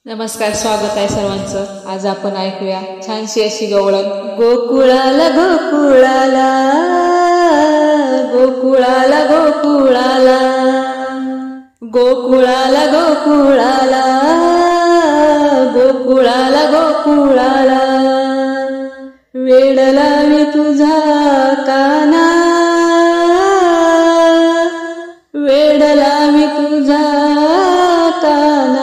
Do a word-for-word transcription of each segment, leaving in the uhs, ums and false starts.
नमस्कार, स्वागत आहे सर्वांचं। आज आपण ऐकूया छानशी अशी गवळण। गोकुळाला गोकुळाला गोकुळाला गोकुळाला गोकुळाला गोकुळाला गोकुळाला गोकुळाला वेड लावी तुझा काना वेड लावी तुझा काना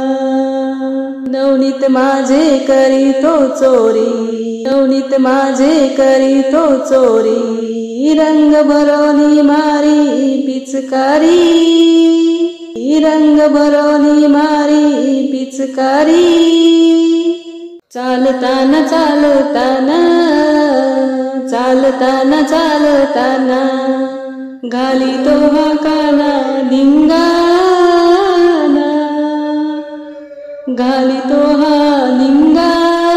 नवनीत माझे करीतो चोरी नवनीत माझे करीतो चोरी रंग भरोनी मारी पिचकारी रंग भरोनी मारी पिचकारी चालताना चालताना चालताना चालताना घाली तो हा काना धिंगाणा घाली तो हा धिंगाणा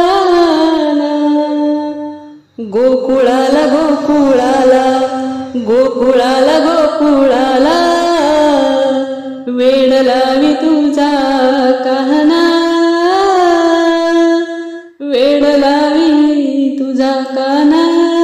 गोकुळाला गोकुळाला गोकुळाला गोकुळाला वेड लावी तुझा काना वेड लावी तुझा काना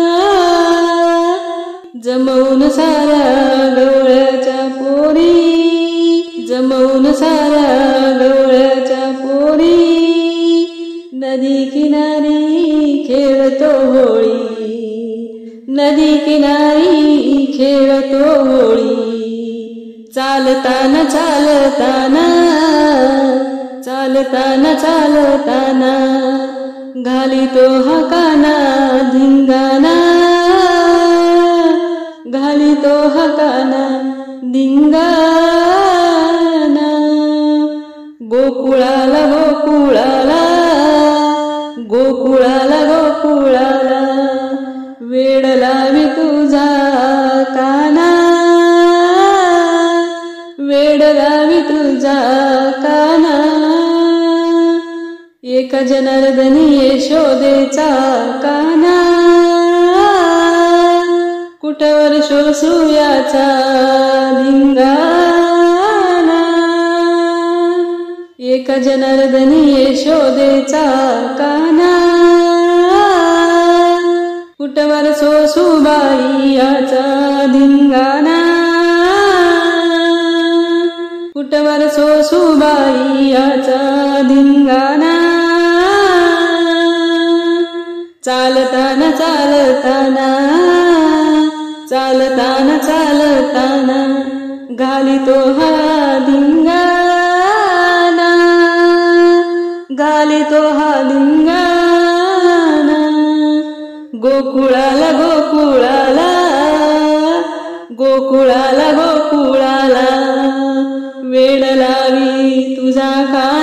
जमवून साऱ्या गवळ्याच्या पोरी जमवून साऱ्या गवळ्याच्या पोरी नदी किनारी खेळतो होळी नदी किनारी खेळतो होळी चालताना चालताना चालताना चालताना घाली तो हा काना धिंगाणा घाली तो हा काना धिंगाणा गोकुळाला गोकुळाला गोकुळाला गोकुळाला वेड लावी तुझा काना वेड लावी तुझा काना एका जनार्दनी यशोदेचा काना कुठवर शोसूयाचा धिंगाणा एका जनार्दनी यशोदेचा काना कुठवर सोसूबाई याचा धिंगाणा कुठवर सोसूबाई याचा धिंगाणा चालताना चालताना चालताना चालताना घाली तो हा धिंगाणा घाली तो हा धिंगाणा गोकुळाला गोकुळाला गोकुळाला गोकुळाला वेड लावी तुझा का